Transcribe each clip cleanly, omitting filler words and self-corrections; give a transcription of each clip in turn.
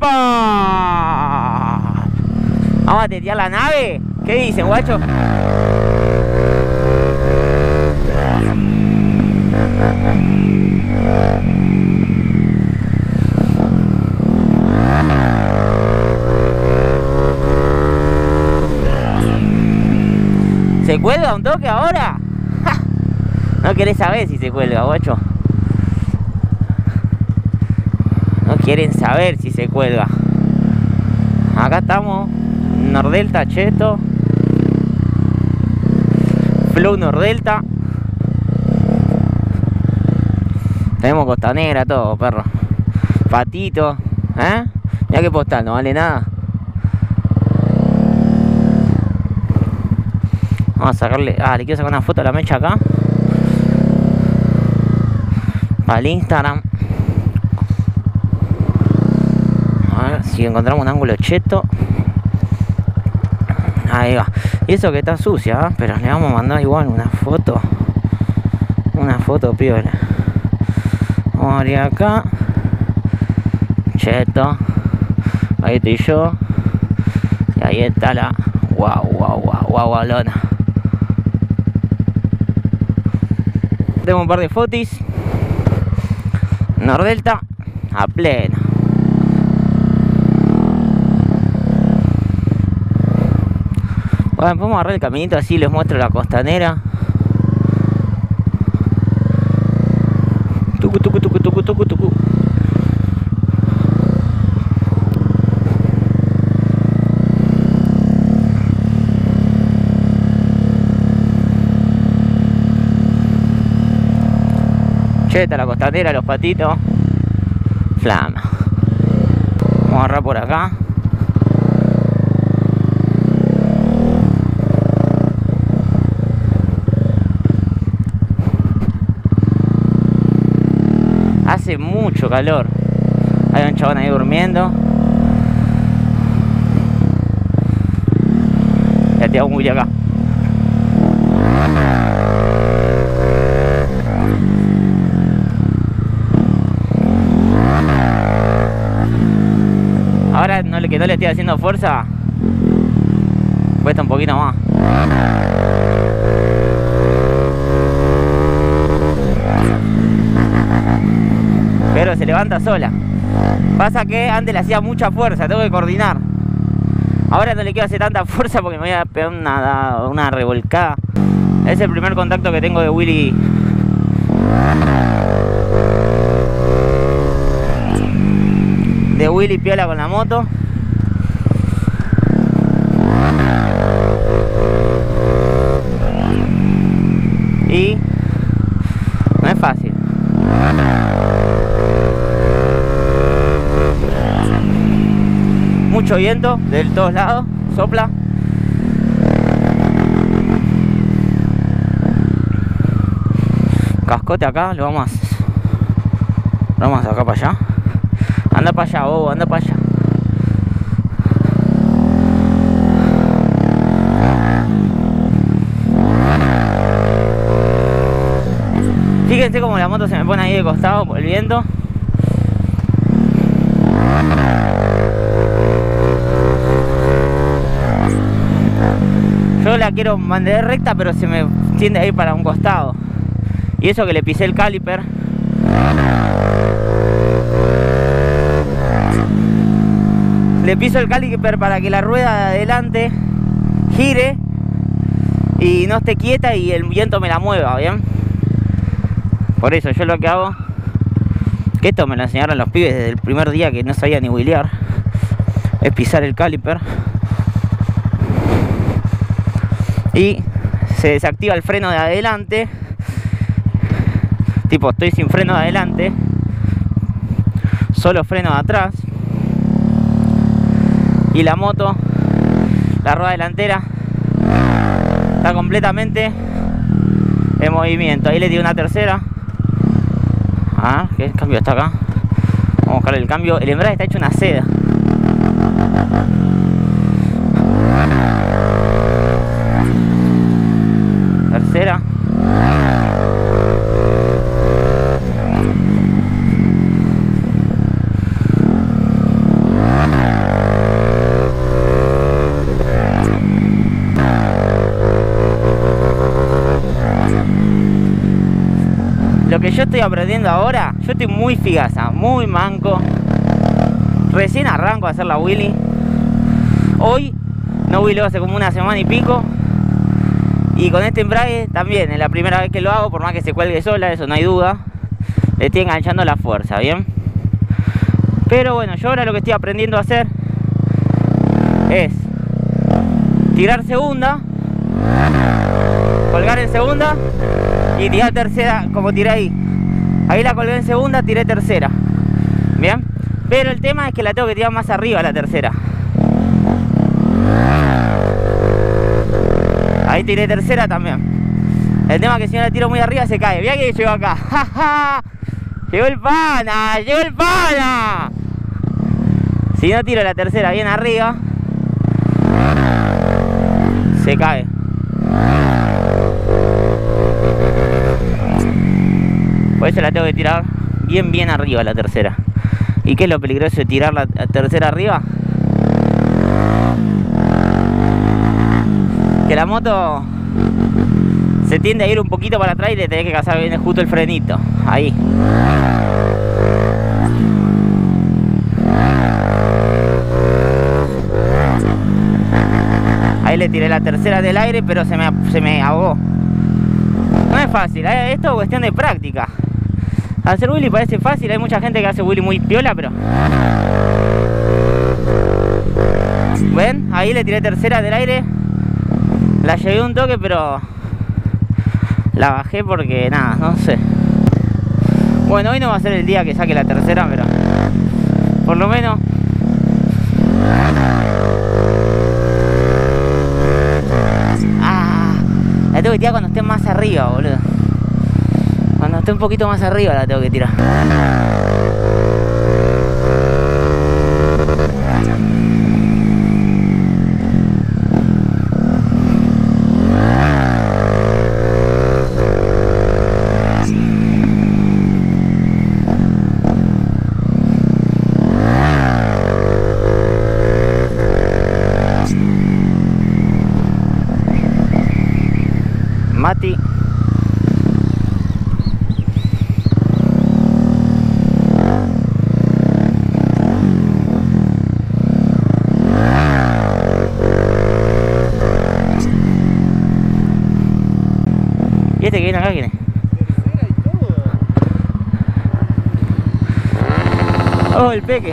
¿Vamos a tetear la nave? ¿Qué dicen, guacho? ¿Se cuelga un toque ahora? ¡Ja! No querés saber si se cuelga, guacho. No quieren saber si se cuelga. Acá estamos, Nordelta Cheto, Flow Nordelta. Tenemos costanera, todo, perro. Patito, ¿eh? Mirá qué postal, no vale nada. Vamos a sacarle... Ah, le quiero sacar una foto a la mecha acá. Para el Instagram. A ver si encontramos un ángulo cheto. Ahí va. Y eso que está sucia, ¿eh? Pero le vamos a mandar igual una foto. Una foto piola. Vamos a abrir acá. Cheto. Ahí estoy yo. Y ahí está la... Guau, lona. Tengo un par de fotis. Nordelta a pleno. Bueno, podemos agarrar el caminito así, les muestro la costanera. Tucu. Cheta, la costanera, los patitos. Flama. Vamos a agarrar por acá. Hace mucho calor. Hay un chabón ahí durmiendo. Ya te hago muy acá. Ahora que no le estoy haciendo fuerza, cuesta un poquito más. Pero se levanta sola. Pasa que antes le hacía mucha fuerza, tengo que coordinar. Ahora no le quiero hacer tanta fuerza porque me voy a pegar una revolcada. Es el primer contacto que tengo de Willy. De Willy piola con la moto. Y no es fácil. Mucho viento de todos lados, sopla. Cascote acá, lo vamos a sacar para allá. Anda para allá, bobo, anda para allá. Fíjense como la moto se me pone ahí de costado por el viento. Yo la quiero mantener recta, pero se me tiende a ir para un costado. Y eso que le pisé el caliper. Le piso el caliper para que la rueda de adelante gire y no esté quieta y el viento me la mueva, ¿bien? Por eso yo lo que hago, que esto me lo enseñaron los pibes desde el primer día que no sabía ni wheelear, es pisar el caliper y se desactiva el freno de adelante. Tipo, estoy sin freno de adelante, solo freno de atrás. Y la moto, la rueda delantera, está completamente en movimiento. Ahí le di una tercera. Ah, ¿qué cambio está acá? Vamos a buscar el cambio. El embrague está hecho una seda. Tercera. que yo estoy aprendiendo ahora, yo estoy muy figaza, muy manco. Recién arranco a hacer la wheelie. Hoy no wheeleo hace como una semana y pico. Y con este embrague también, es la primera vez que lo hago, por más que se cuelgue sola, eso no hay duda. Le estoy enganchando la fuerza, ¿bien? Pero bueno, yo ahora lo que estoy aprendiendo a hacer es tirar segunda, colgar en segunda y tirar tercera como tiré ahí. Ahí la colgué en segunda, tiré tercera. ¿Bien? Pero el tema es que la tengo que tirar más arriba la tercera. Ahí tiré tercera también. El tema es que si no la tiro muy arriba se cae. Mirá que llegó acá. ¡Ja, ja! ¡Llegó el pana! ¡Llegó el pana! Si no tiro la tercera bien arriba, se cae. Por eso la tengo que tirar bien arriba la tercera. ¿Y qué es lo peligroso de tirar la tercera arriba? Que la moto se tiende a ir un poquito para atrás y le tenés que cazar bien justo el frenito. Ahí. Ahí le tiré la tercera del aire, pero se me ahogó. No es fácil, esto es cuestión de práctica. Hacer wheelie parece fácil, hay mucha gente que hace wheelie muy piola, pero... ¿Ven? Ahí le tiré tercera del aire. La llevé un toque, pero... la bajé porque nada, no sé. Bueno, hoy no va a ser el día que saque la tercera, pero... por lo menos... la tengo que tirar cuando esté más arriba, boludo. Cuando esté un poquito más arriba la tengo que tirar. Mati. ¿Y este que viene acá quién es? Tercera y todo. Oh, el peque.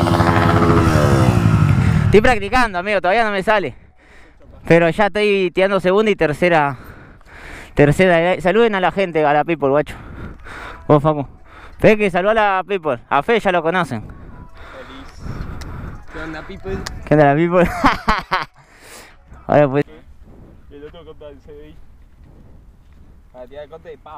Estoy practicando, amigo, todavía no me sale. Pero ya estoy tirando segunda y tercera. Saluden a la gente, a la people, guacho. Vos, Facu. Peque, saluda a la people. A Fe ya lo conocen. Feliz. ¿Qué onda, people? ¿Qué onda la people? Ahora pues. El otro contra el CDI. Para tirar el conte, pa.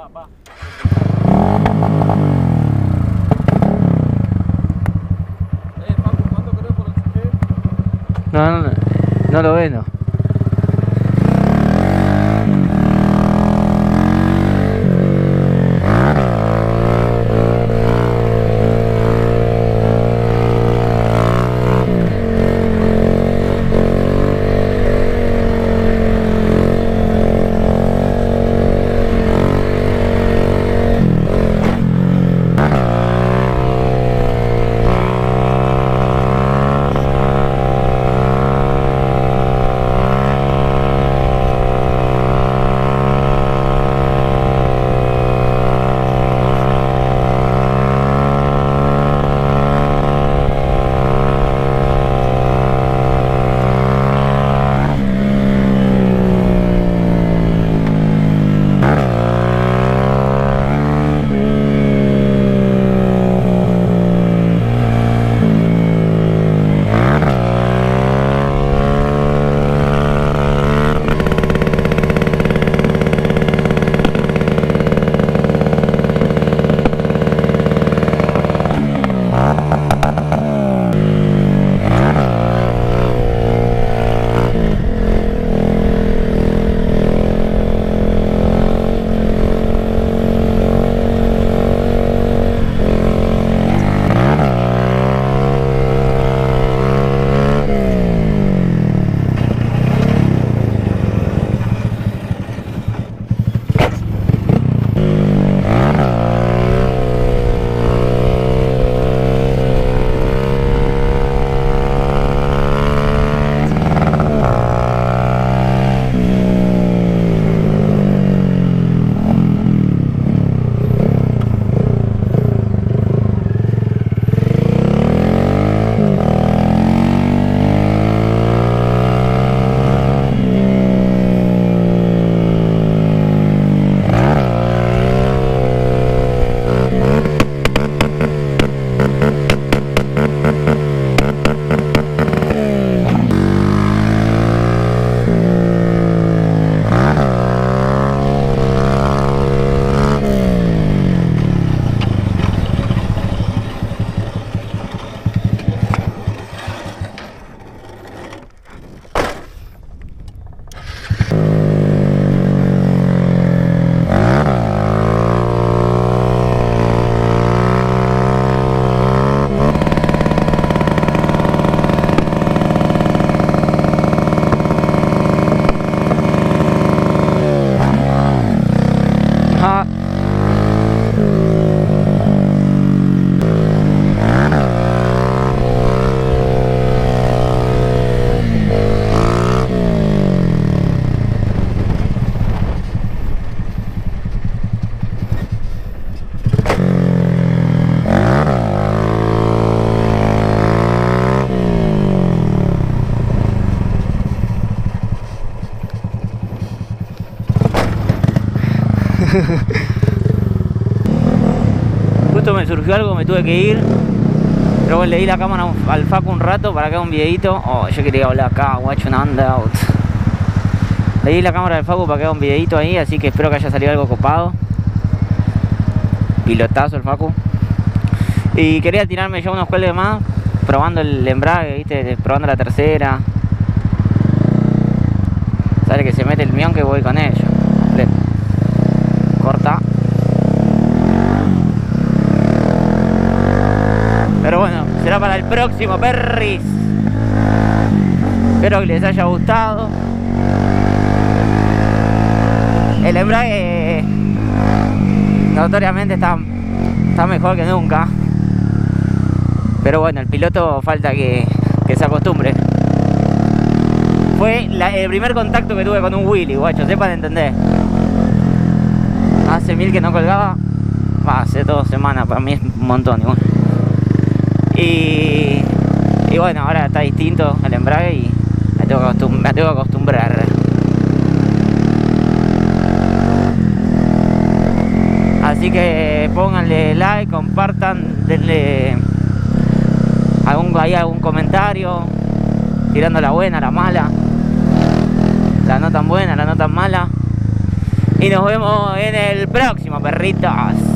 Papu, ¿cuánto querés por el CG? No lo vendo. Justo me surgió algo, me tuve que ir. Pero bueno, le di la cámara al Facu un rato para que haga un videito. Oh, yo quería hablar acá, guacho, un handout. Le di la cámara al Facu para que haga un videito ahí, así que espero que haya salido algo copado. Pilotazo el Facu. Y quería tirarme yo unos cuelgues más, probando el embrague, ¿viste? Probando la tercera. Sale que se mete el mión que voy con ello. Corta. Pero bueno, será para el próximo, perris. Espero que les haya gustado. El embrague notoriamente está mejor que nunca. Pero bueno, el piloto falta que se acostumbre. Fue el primer contacto que tuve con un Willy, guacho, sepan entender. Hace 1000 que no colgaba. Hace 2 semanas, para mí es un montón igual. Y bueno, ahora está distinto el embrague y me tengo que acostumbrar. Así que pónganle like, compartan, denle algún comentario, tirando la buena, la mala, la no tan buena, la no tan mala. Y nos vemos en el próximo, perritos.